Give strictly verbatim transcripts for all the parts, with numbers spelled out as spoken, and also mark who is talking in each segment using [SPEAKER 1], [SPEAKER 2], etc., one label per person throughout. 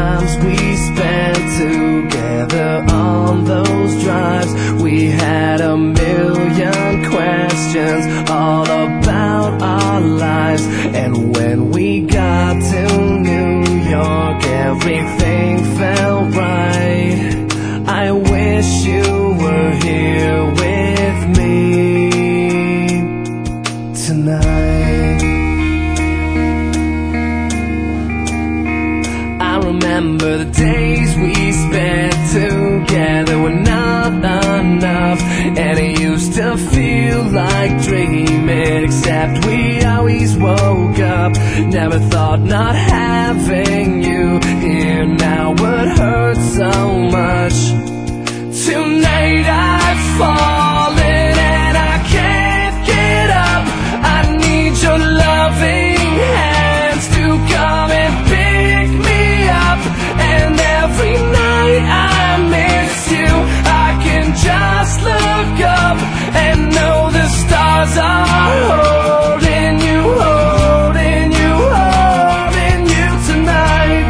[SPEAKER 1] times we spent together on those drives. We had a million questions all about our lives. And when we got to New York, everything felt right. I wish you were here with me tonight. I remember the days we spent together were not enough, and it used to feel like dreaming, except we always woke up. Never thought not having you here now would hurt so much. Tonight I've fallen and I can't get up. I need your loving hands to come and pick me up. And every night I miss you, I can just look up and know the stars are holding you, holding you, holding you tonight.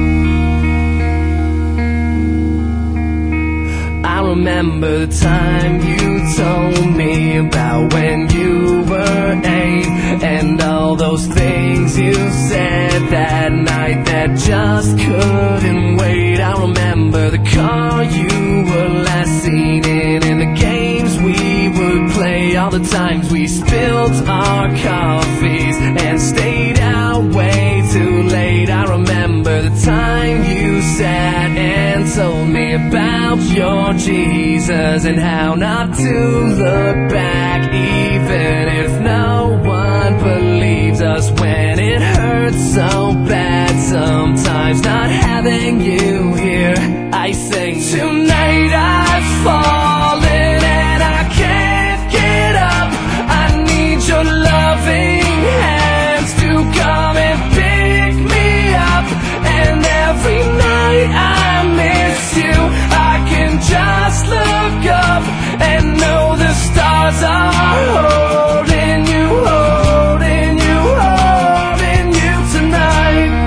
[SPEAKER 1] I remember the time you told me about when you were eight, and all those things you said that night that just couldn't wait. I remember the car you were last seen in, and the games we would play, all the times we spilled our coffees and stayed out way too late. I remember the time you sat and told me about your Jesus and how not to look back, even if no one believes us when it hurts so bad. Sometimes not having you here, I sing, tonight I've fallen and I can't get up. I need your loving hands to come and pick me up. And every night I miss you, I can just look up and know the stars are holding you, holding you, holding you tonight.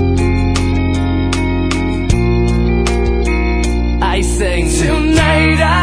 [SPEAKER 1] I sing, tonight I